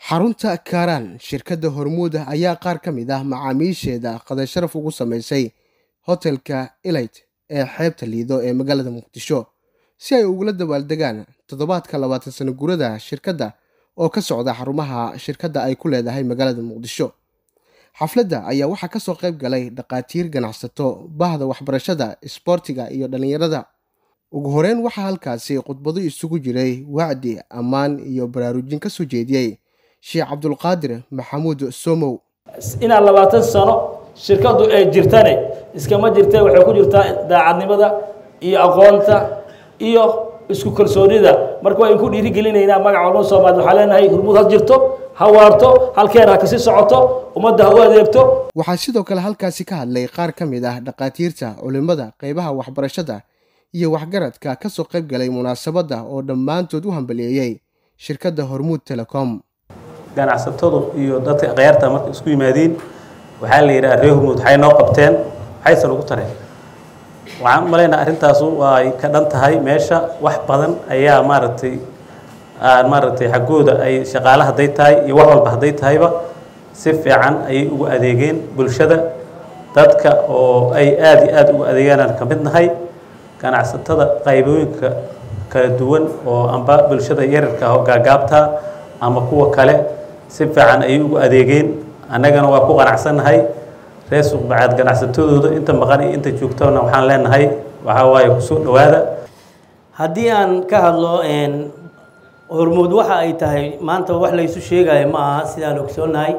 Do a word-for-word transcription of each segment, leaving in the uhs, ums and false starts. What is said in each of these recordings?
xarunta Karan shirkadda Hormuud ayaa qaar ka mid ah macaamiisheeda qada sharaf ugu sameysay hotelka Elite ee xeebta Lido ee magaalada Muqdisho si ay ugu la dabaaldegaan toddobaadka labaatan sano guurada shirkadda oo ka socda xarumaha shirkadda ay ku leedahay magaalada Muqdisho. Xafladda ayaa waxaa ka soo qayb galay dhaqaatiir, ganacsato, bahda waxbarashada, isboortiga iyo dhalinyarada. ugu horeyn waxaa halkaasi khudbado isugu jiray wacdi, ammaan iyo baraarujin ka soo jeediyay Sheikh Cabdulqaadir Maxamuud Somow. ina labaatan sano shirkadu ay jirtane iskama jirtay, waxay ku jirtaa daacadnimada iyo aqoonta iyo isku kalsoonida. marka way ku dhiiri gelinaynaa magaca loo Soomaali waxa leenahay Hormuud ha jirto, ha waarto, halkeena ka sii socoto, ummadda ha u adeegto. waxaa sidoo kale halkaasi ka hadlay qaar ka mid ah dhaqaatiirta, culimada, qaybaha waxbarashada iyo waxgaradka ka soo qayb galay munaasabadda oo dhammaantood u hambaleeyay shirkadda Hormuud Telecom. ganacsatadu iyo dadka qeyrta marka isku yimaadeen waxa la yiraahdaa reer Hormuud waxay noo qabteen, waxay san ugu tareen. waxaan maleynaa arrintaas waa ay ka dhan tahay meesha wax badan ayaa maaragtay aan maaragtay xagooda ay shaqaalaha haday tahay iyo wax walba haday tahayba si fiican ay ugu adeegeen bulshada. dadka oo ay aad iyo aad ugu adeegaan ka mid nahay ganacsatada qaybooyinka kala duwan oo amba bulshada yararka oo gaagaabta ama kuwa kale si fiican ay ugu adeegeen. annagana waa ku qanacsanahay reer suuq bacaad ganacsatadooda inta maqan iyo inta joogtana waxaan leenahay waxa waaye ku soo dhawaada. haddii aan ka hadlo een Hormuud waxa ay tahay maanta wax la isu sheegayo ma aha, sidaan ogsoonahay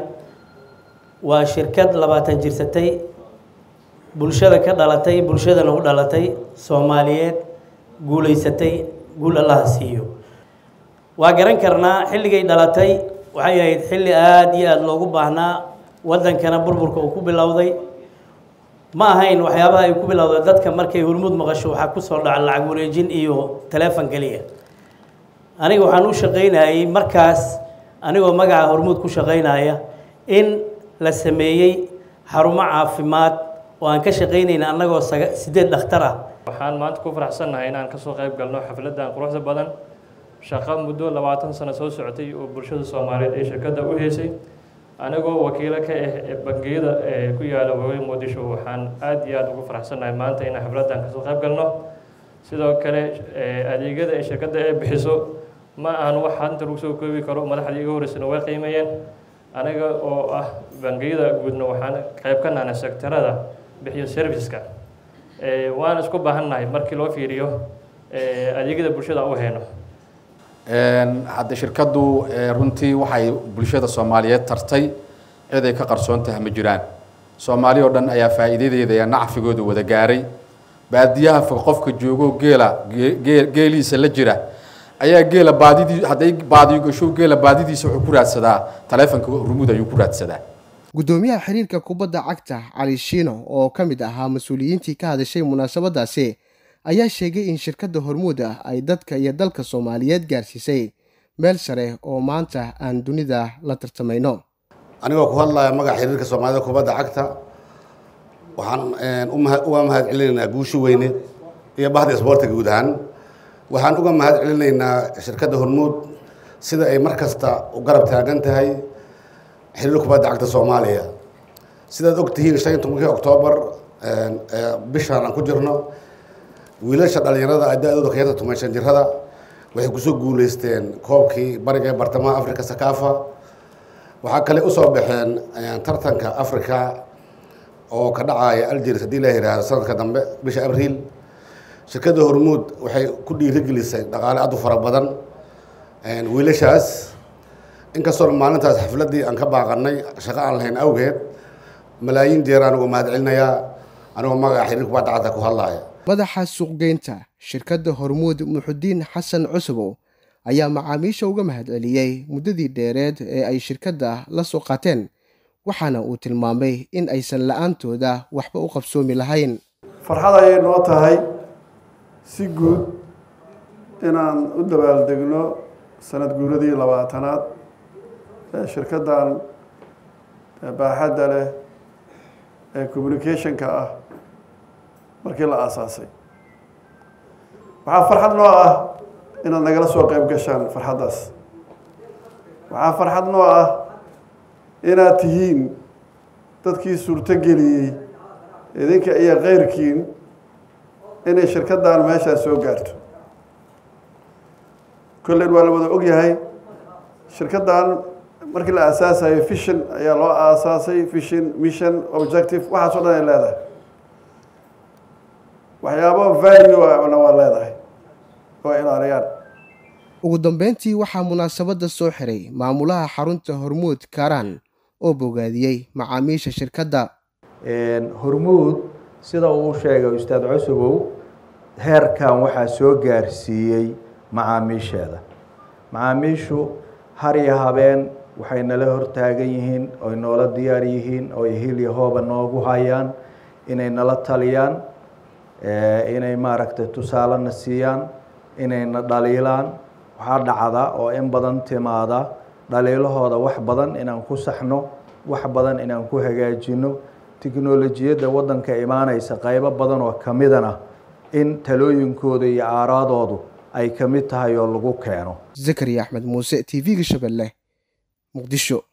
waa shirkad labaatan jirsatay, bulshada ka dhalatay, bulshadana u dhalatay, Soomaaliyeed guuleysatay, guul Allah siiyo. waa garan karnaa xilligay dhalatay waxay ahayd xilli aad iyo aad loogu baahnaa, wadankana burburka uu ku bilowday. ma ahayn waxyaabaha ay ku bilowday dadka markay Hormuud maqasho waxa ku soo dhaca lacag wareejin iyo telefoon kaliya. aniga waxaan u shaqeynayay markaas anigoo magaca Hormuud ku shaqeynaya in la sameeyay xarumo caafimaad oo aan ka shaqeynayna annagoo sideed dhakhtar ah. waxaan maanta ku faraxsanahay inaan ka soo qayb galno xafladan quruxda badan. shaqo muddo labaatan sano soo socotay oo bulshada Soomaaliyeed ee shirkadda u heysay anagoo wakiilo ka ah bangiyada ee ku yaala magaalada Muqdisho. waxaan aad iyo aad ugu faraxsanahay maanta inaan xafladan ka soo qayb galno. sidoo kale adeegyada ay shirkadda ay bixiso ma aan wax hanta lagu soo koobi karo, madaxda iga horeysana way qiimeeyeen. anaga oo ah bangiyada guudna waxaan qayb ka nahay sektarada bixiyo serviceska. ee waan isku baahannahay markii loo fiiriyo adeegyada bulshada u heeno. een hadda shirkadu runtii waxay bulshada Soomaaliyeed tartay cid ay ka qarsoon tahay ma jiraan. Soomaaliya oo dhan ayaa faa'iidadeeda iyo nacfigooda wada gaaray. baadiyaha qofka joogo geela geeliisa la jira ayaa geela baadidii haday baadiyo gasho geela baadidiisa wuxuu ku raadsadaa telefoonka Hormuud ayuu ku raadsadaa. gudoomiyaha xiriirka kubadda cagta Cali Shiino oo ka mid ahaa mas'uuliyiintii ka hadashay munaasabadaasi ayaa sheegay in shirkadda Hormuud ay dadka iyo dalka Soomaaliyeed gaarsiisay meel sare oo maanta aan dunida la tartamayno. anigoo ku hadlaya magaca xiriirka Soomaalida kubadda cagta waxaan u mahad celinaynaa guusha weyneed iyo bahda isboortiga guud ahaan. waxaan uga mahad celinaynaa shirkadda Hormuud sida ay markasta u garab taagan tahay xiriirka kubadda cagta Soomaaliya. sidaad ogtihiin shan iyo tobankii Oktoobar bishaan aan ku jirno wiilasha dhalinyarada adaadooda ka yarta toban shan jirada waxay kusoo guuleysteen koobkii bariga ee bartamaha Afrika Sakafa. waxaa kale u soo baxeen tartanka Afrika oo ka dhacaya Algeria hadii la yiraahdo sanadka dambe bisha Abriil. shirkadda Hormuud waxay ku dhiirigelisay dhaqaale aad u fara badan een wiilashaas. inkastoo maalintaas xafladii aan ka baaqanay shaqo aan lahayn awgeed malaayiin jeer aan uga mahad celinayaa anigoo magaca xiriirka kubadda cagta ku hadlaya. madaxa suuqgeynta shirkadda Hormuud Muxudiin Xasan Cusbow ayaa macaamiisha uga mahad celiyay muddadii dheereed ee ay shirkadda la soo qaateen, waxaana uu tilmaamay in aysan la'aantooda waxba u qabsoomi lahayn. farxad ayay noo tahay si guud inaan u dabaaldegno sanad guuradii labaatanaad ee shirkaddan baaxadda leh ee communication-ka ah markii la aasaasay. waxaa farxad noo ah inaad nagala soo qayb gashaan farxaddaas. waxaa farxad noo ah inaad tihiin dadkii suurtogeliyey idinka iyo keyrkiin inay shirkaddan meeshaan soo gaarto kolleyn waa la wada og yahay shirkaddan markii la aasaasayo vision ayaa loo aasaasay vision mission objective waxaas oo dhan ay leedahay waxyaabo value ana waa leedahay oo ilaaliyaan ugu dambeyntii waxaa munaasabadda soo xiray maamulaha xarunta Hormuud Karaan oo bogaadiyey macaamiisha shirkadda. Hormuud sida uu sheegay Ustaad Cusubow heerkan waxaa soo gaarsiiyey macaamiisheeda. Macaamiishu har iyo habeen waxay nala hortaagan yihiin oo noola diyaar yihiin oo hil iyo hooba noogu hayaan inay nala taliyaan inay maaragtay tusaalena siiyaan inay na dhaliilaan waxaa dhacda oo in badan timaada dhaliilahooda wax badan inaan ku saxno wax badan inaan ku hagaajino tiknoolajiyadda waddanka imaanaysa qaybo badan oo kamidana in talooyinkooda iyo aaraadoodu ay kamid tahay oo lagu keeno. Zakariya Axmed Muuse T V-ga Shabeelle Muqdisho.